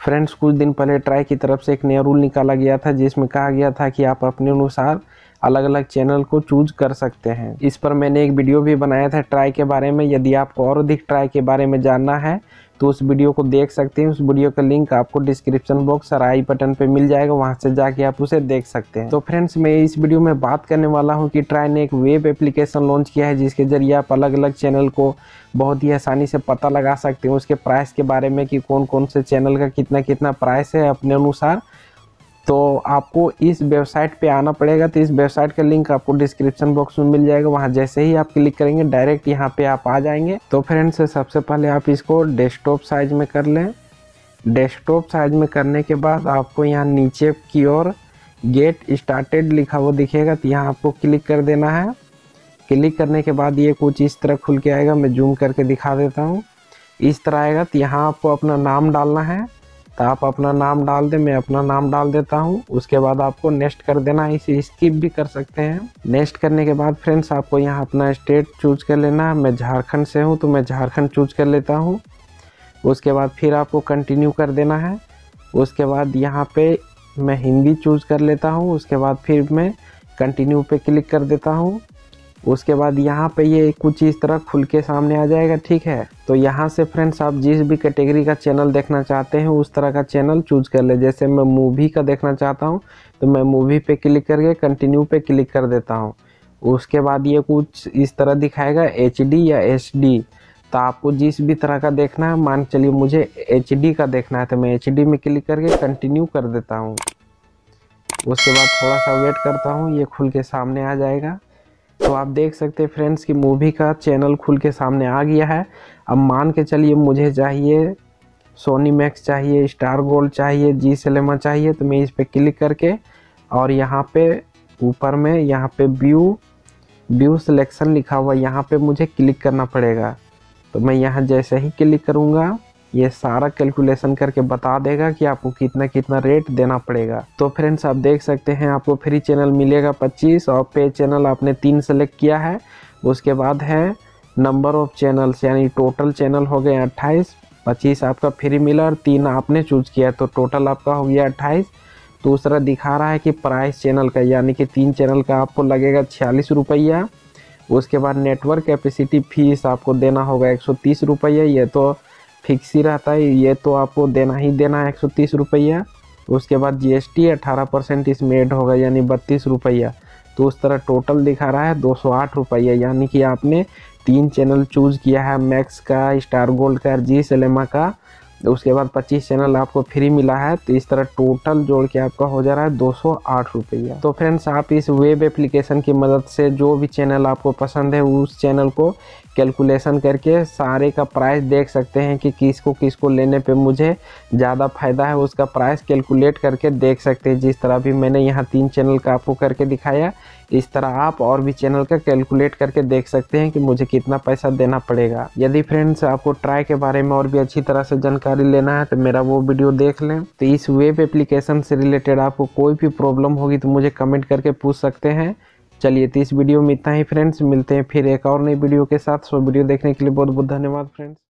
Friends, कुछ दिन पहले ट्राई की तरफ से एक नया रूल निकाला गया था जिसमें कहा गया था कि आप अपने अनुसार अलग अलग चैनल को चूज कर सकते हैं। इस पर मैंने एक वीडियो भी बनाया था ट्राई के बारे में। यदि आपको और अधिक ट्राई के बारे में जानना है तो उस वीडियो को देख सकते हैं। उस वीडियो का लिंक आपको डिस्क्रिप्शन बॉक्स और आई बटन पे मिल जाएगा, वहां से जाके आप उसे देख सकते हैं। तो फ्रेंड्स, मैं इस वीडियो में बात करने वाला हूं कि ट्राई ने एक वेब एप्लीकेशन लॉन्च किया है जिसके जरिए आप अलग अलग चैनल को बहुत ही आसानी से पता लगा सकते हैं, उसके प्राइस के बारे में कि कौन कौन से चैनल का कितना कितना प्राइस है अपने अनुसार। तो आपको इस वेबसाइट पे आना पड़ेगा। तो इस वेबसाइट का लिंक आपको डिस्क्रिप्शन बॉक्स में मिल जाएगा, वहां जैसे ही आप क्लिक करेंगे डायरेक्ट यहाँ पे आप आ जाएंगे। तो फ्रेंड्स, सबसे पहले आप इसको डेस्कटॉप साइज में कर लें। डेस्कटॉप साइज में करने के बाद आपको यहाँ नीचे की ओर गेट स्टार्टेड लिखा हुआ दिखेगा, तो यहाँ आपको क्लिक कर देना है। क्लिक करने के बाद ये कुछ इस तरह खुल के आएगा। मैं जूम करके दिखा देता हूँ। इस तरह आएगा। तो यहाँ आपको अपना नाम डालना है, तो आप अपना नाम डाल दें। मैं अपना नाम डाल देता हूँ। उसके बाद आपको नेक्स्ट कर देना है। इसे स्किप भी कर सकते हैं। नेक्स्ट करने के बाद फ्रेंड्स, आपको यहाँ अपना स्टेट चूज कर लेना है। मैं झारखंड से हूँ तो मैं झारखंड चूज कर लेता हूँ। उसके बाद फिर आपको कंटिन्यू कर देना है। उसके बाद यहाँ पे मैं हिंदी चूज कर लेता हूँ। उसके बाद फिर मैं कंटिन्यू पे क्लिक कर देता हूँ। उसके बाद यहाँ पे ये कुछ इस तरह खुल के सामने आ जाएगा, ठीक है। तो यहाँ से फ्रेंड्स, आप जिस भी कैटेगरी का चैनल देखना चाहते हैं उस तरह का चैनल चूज कर ले। जैसे मैं मूवी का देखना चाहता हूँ तो मैं मूवी पे क्लिक करके कंटिन्यू पे क्लिक कर देता हूँ। उसके बाद ये कुछ इस तरह दिखाएगा HD या HD। तो आपको जिस भी तरह का देखना है, मान चलिए मुझे HD का देखना है तो मैं HD में क्लिक करके कंटिन्यू कर देता हूँ। उसके बाद थोड़ा सा वेट करता हूँ, ये खुल के सामने आ जाएगा। तो आप देख सकते हैं फ्रेंड्स कि मूवी का चैनल खुल के सामने आ गया है। अब मान के चलिए मुझे चाहिए सोनी मैक्स चाहिए, स्टार गोल्ड चाहिए, जी सिनेमा चाहिए, तो मैं इस पे क्लिक करके और यहाँ पे ऊपर में यहाँ पे व्यू सिलेक्शन लिखा हुआ, यहाँ पे मुझे क्लिक करना पड़ेगा। तो मैं यहाँ जैसे ही क्लिक करूँगा ये सारा कैलकुलेशन करके बता देगा कि आपको कितना कितना रेट देना पड़ेगा। तो फ्रेंड्स, आप देख सकते हैं आपको फ्री चैनल मिलेगा 25 और पे चैनल आपने 3 सेलेक्ट किया है। उसके बाद है नंबर ऑफ चैनल्स, यानी टोटल चैनल हो गए 28। 25 आपका फ्री मिला और 3 आपने चूज किया, तो टोटल आपका हो गया 28। तो उस तरह दिखा रहा है कि प्राइस चैनल का, यानी कि 3 चैनल का आपको लगेगा 46 रुपया। उसके बाद नेटवर्क कैपेसिटी फीस आपको देना होगा 130 रुपया। ये तो फिक्स ही रहता है, ये तो आपको देना ही देना है 130 रुपया। उसके बाद GST 18% इसमें ऐड होगा, यानी 32 रुपया। तो उस तरह टोटल दिखा रहा है 208 रुपया, यानी कि आपने 3 चैनल चूज किया है, मैक्स का, स्टार गोल्ड का, जी सिनेमा का। उसके बाद 25 चैनल आपको फ्री मिला है। तो इस तरह टोटल जोड़ के आपका हो जा रहा है 208 रुपया। तो फ्रेंड्स, आप इस वेब एप्लीकेशन की मदद से जो भी चैनल आपको पसंद है उस चैनल को कैलकुलेशन करके सारे का प्राइस देख सकते हैं कि किसको लेने पे मुझे ज़्यादा फायदा है, उसका प्राइस कैलकुलेट करके देख सकते हैं। जिस तरह भी मैंने यहाँ 3 चैनल का आपको करके दिखाया, इस तरह आप और भी चैनल का कैलकुलेट करके देख सकते हैं कि मुझे कितना पैसा देना पड़ेगा। यदि फ्रेंड्स आपको ट्राई के बारे में और भी अच्छी तरह से जानकारी लेना है तो मेरा वो वीडियो देख लें। तो इस वेब एप्लीकेशन से रिलेटेड आपको कोई भी प्रॉब्लम होगी तो मुझे कमेंट करके पूछ सकते हैं। चलिए, तो इस वीडियो में इतना ही फ्रेंड्स, मिलते हैं फिर एक और नई वीडियो के साथ। सो वीडियो देखने के लिए बहुत बहुत धन्यवाद फ्रेंड्स।